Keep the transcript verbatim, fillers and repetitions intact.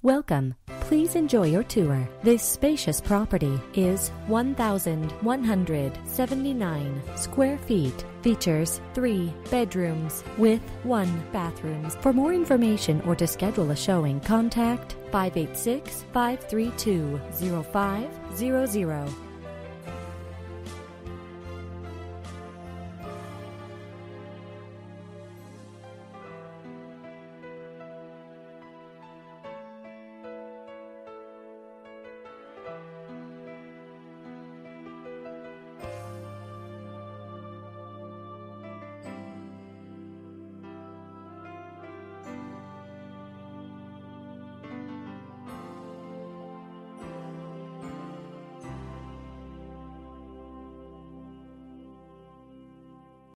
Welcome. Please enjoy your tour. This spacious property is one thousand one hundred seventy-nine square feet. Features three bedrooms with one bathroom. For more information or to schedule a showing, contact five eight six, five three two, zero five zero zero.